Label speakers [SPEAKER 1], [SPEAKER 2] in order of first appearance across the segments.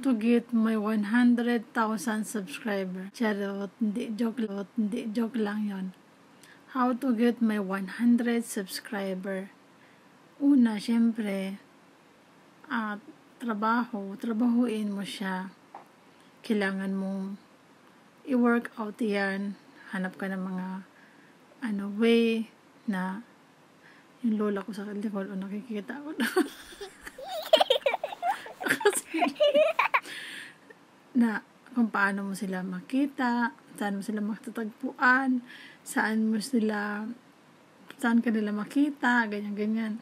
[SPEAKER 1] to get my 100,000 subscriber. Charot, hindi, joke lang yon. How to get my 100 subscriber. Una, syempre, trabahuin mo siya. Kailangan mong i-work out yan. Hanap ka ng mga way na yung lola ko sa likod o nakikita ko kasi na kung paano mo sila makita, saan mo sila matatagpuan, saan ka nila makita, ganyan.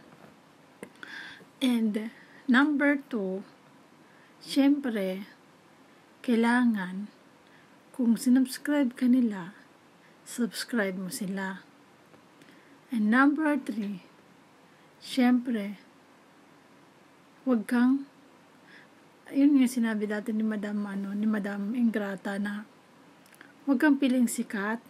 [SPEAKER 1] And number 2, syempre kailangan kung sinubscribe ka nila, subscribe mo sila. And number 3, syempre wag kang, yun nga sinabi dati ni Madam Ingrata, na wag kang piling sikat,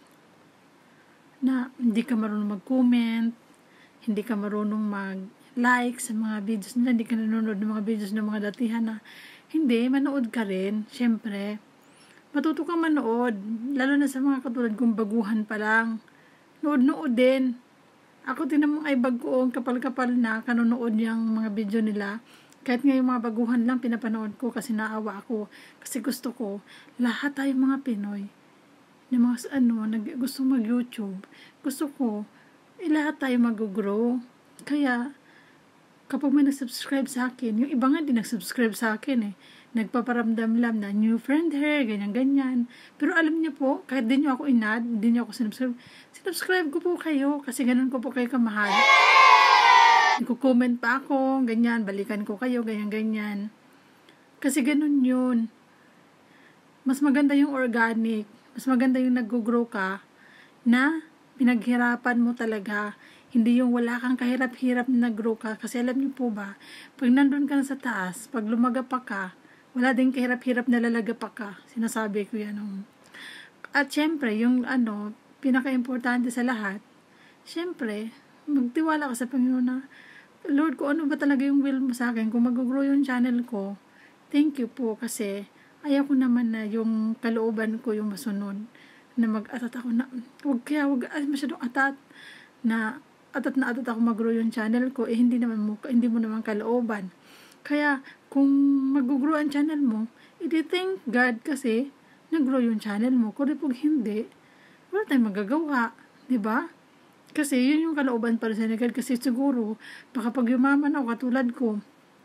[SPEAKER 1] na hindi ka marunong mag-comment, hindi ka marunong mag-like sa mga videos nila, hindi ka nanonood ng mga videos ng mga datihan na hindi, manood ka rin. Syempre, matuto kang manood, lalo na sa mga katulad kong baguhan pa lang. Nood din. Ako tinamang ay bagoong kapal-kapal na kanonood yung mga video nila. Kahit nga yung mga baguhan lang pinapanood ko kasi naawa ako. Kasi gusto ko, lahat tayo mga Pinoy na mga gusto mag-YouTube. Gusto ko, lahat tayo mag-grow. Kaya, kapag may nag-subscribe sa akin, yung iba nga din nag-subscribe sa akin nagpaparamdam lang na new friend here, ganyan. Pero alam niyo po, kahit di niyo ako inad, di niyo ako sinubscribe ko po kayo, kasi ganun ko po kayo kamahal. Nagko-comment pa ako, ganyan, balikan ko kayo, ganyan. Kasi ganun yun. Mas maganda yung organic, mas maganda yung nag-grow ka, na pinaghirapan mo talaga. Hindi yung wala kang kahirap-hirap na nag-grow ka. Kasi alam niyo po ba, pag nandun ka na sa taas, pag lumaga pa ka, wala din kahirap-hirap na lalaga pa ka. Sinasabi ko yan. At syempre, yung pinaka-importante sa lahat, syempre, magtiwala ka sa Panginoon na, Lord, kung ano ba talaga yung will mo sa akin, kung mag-grow yung channel ko, thank you po, kasi ayaw ko naman na yung kalooban ko yung masunod, na mag-atat ako na, wag masyadong atat, na atat ako mag-grow yung channel ko, hindi mo naman kalooban. Kaya, kung mag-grow ang channel mo, thank God kasi nag-grow yung channel mo. Kung hindi, wala tayong magagawa. Diba? Kasi yun yung kalooban para sa God. Kasi siguro, baka pag yumaman ako, katulad ko,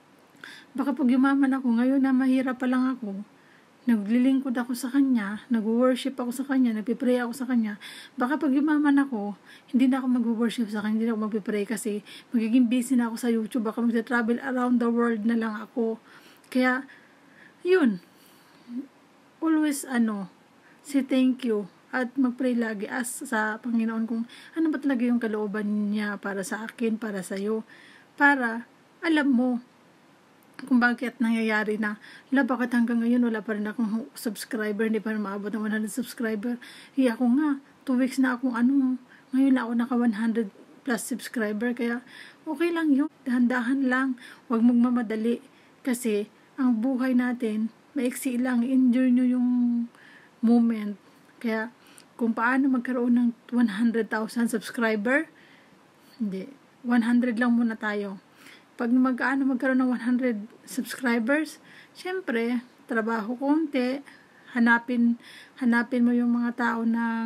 [SPEAKER 1] ngayon na mahirap pa lang ako, naglilingkod ako sa Kanya, nag-worship ako sa Kanya, nagpipray ako sa Kanya, baka pag yumaman ako, hindi na ako mag-worship sa Kanya, hindi na ako magpipray kasi magiging busy na ako sa YouTube, baka mag-travel around the world na lang ako. Kaya, yun, always say thank you at mag-pray lagi sa Panginoon kung ano ba talaga yung kalooban niya para sa akin, para sa'yo, para alam mo kung bakit nangyayari na, bakit hanggang ngayon wala pa rin akong subscriber, hindi pa rin maabot ng 100 subscriber. Ako nga, 2 weeks na akong ngayon na ako naka 100 plus subscriber, kaya okay lang yun, dahan-dahan lang, huwag magmamadali, kasi ang buhay natin, maiksi lang, enjoy nyo yung moment. Kaya, kung paano magkaroon ng 100,000 subscriber, hindi, 100 lang muna tayo. Pag magkaroon ng 100 subscribers, syempre, trabaho konti, hanapin mo yung mga tao na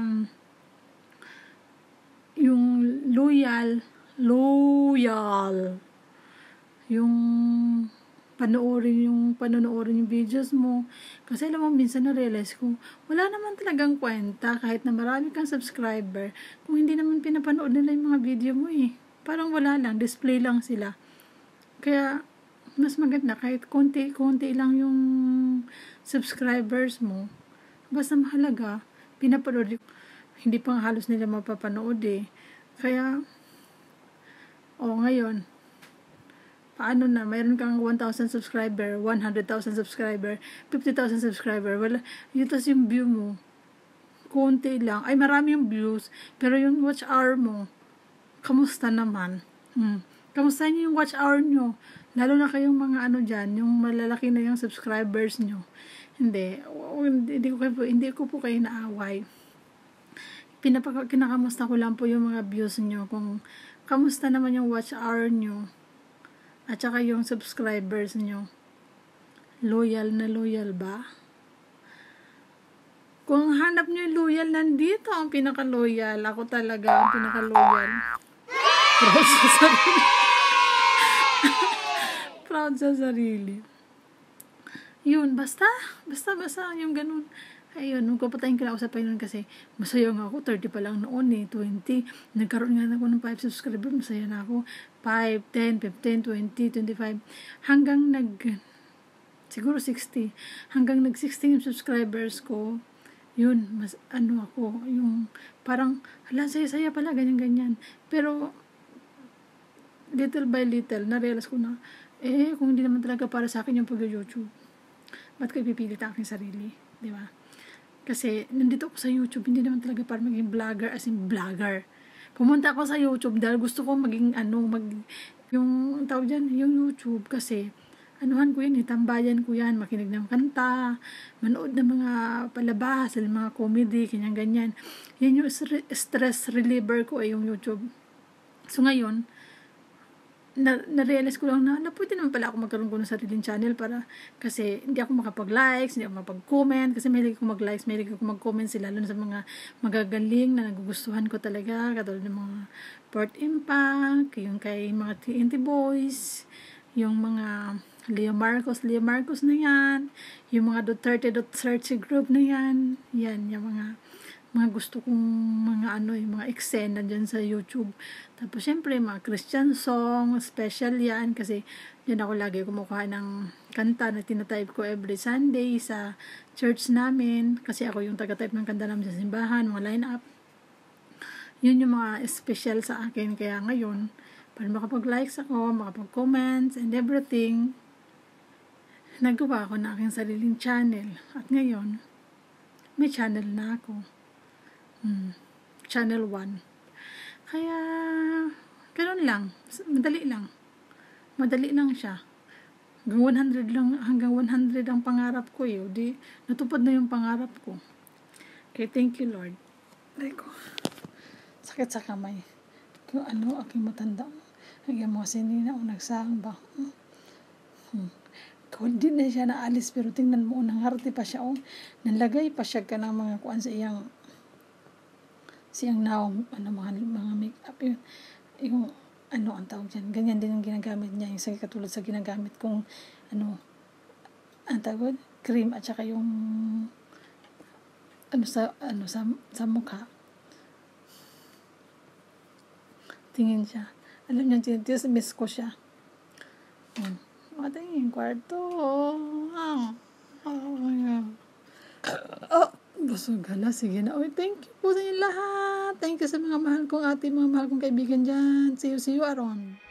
[SPEAKER 1] yung loyal, yung panonoorin yung videos mo. Kasi alam mo, minsan na-realize ko, wala naman talagang kwenta kahit na marami kang subscriber kung hindi naman pinapanood nila yung mga video mo Parang wala lang, display lang sila. Kaya, mas maganda kahit konti lang yung subscribers mo. Basta mahalaga, pinapanood. Hindi pa halos nila mapapanood Kaya, ngayon, paano na, mayroon kang 1,000 subscriber, 100,000 subscriber, 50,000 subscriber, wala, yun tas yung view mo, konti lang, marami yung views, pero yung watch hour mo, kamusta naman? Kamusta niyo yung watch hour nyo? Lalo na kayong mga dyan, yung malalaki na yung subscribers nyo. Hindi ko po kayo naaway. Kinakamusta ko lang po yung mga views nyo. Kung kamusta naman yung watch hour nyo. At saka yung subscribers nyo. Loyal na loyal ba? Kung hanap nyo yung loyal, nandito ang pinaka-loyal. Ako talaga ang pinaka-loyal. Proud sa sarili. Proud sa sarili. Yun, basta, yung ganun. Ayun, magpapatayin ko na ako sa Panginoon kasi masaya nga ako, 30 pa lang noon 20. Nagkaroon nga ako ng 5 subscribers, masaya na ako. 5, 10, 15, 20, 25. Hanggang siguro 60. Hanggang 16 yung subscribers ko. Yun, ako, yung parang, saya-saya pala, ganyan-ganyan. Pero, little by little, na-realize ko na, kung hindi naman talaga para sa akin yung pag-YouTube, ba't ko ipipilit ang aking sarili? Di ba? Kasi, nandito ako sa YouTube, hindi naman talaga para maging vlogger, as in vlogger. Pumunta ako sa YouTube dahil gusto ko maging, yung tawag dyan, yung YouTube, kasi, ko yun, tambayan ko yan, makinig ng kanta, manood ng mga palabas, mga comedy, ganyan-ganyan. Yan yung stress reliever ko yung YouTube. So ngayon, na-realize ko lang na pwede naman pala ako magkaroon ko ng sariling channel kasi hindi ako makapag-likes, hindi ako makapag-comment, kasi mahilig ako mag-likes, mahilig ako mag-comment sila, lalo sa mga magagaling na nagugustuhan ko talaga, katulad ng mga Port Impact, yung kay mga TNT Boys, yung mga Leo Marcos na yan, yung mga Duterte group na yan, yung mga gusto kong yung mga eksena dyan sa YouTube. Tapos, syempre, mga Christian song, special yan, kasi yan ako lagi kumukuha ng kanta na tinatype ko every Sunday sa church namin, kasi ako yung taga-type ng kanta namin sa simbahan, mga line-up. Yun yung mga special sa akin, kaya ngayon, para makapag-likes ako, makapag-comments, and everything, nagawa ko na aking sariling channel. At ngayon, may channel na ako. Channel 1. Kaya, ganoon lang. Madali lang siya. Hanggang 100 ang pangarap ko di natupad na yung pangarap ko. Okay, thank you Lord. Ko. Sakit sa kamay. Kung aking matanda. Hanggang mo kasi nina o nagsahang ba? Kung di na siya naalis, pero tingnan mo, nangharte pa siya nalagay pa siya ka ng mga kuan sa iyang mga make-up yung ang tawag dyan, ganyan din ang ginagamit niya, yung katulad sa ginagamit kong ang tawag, cream at saka yung sa mukha. Tingin siya, alam niya, miss ko siya. Tingin, kwarto. Busog hala, sige na. Thank you po sa inyo lahat. Thank you sa mga mahal kong ate, mga mahal kong kaibigan dyan. See you aron.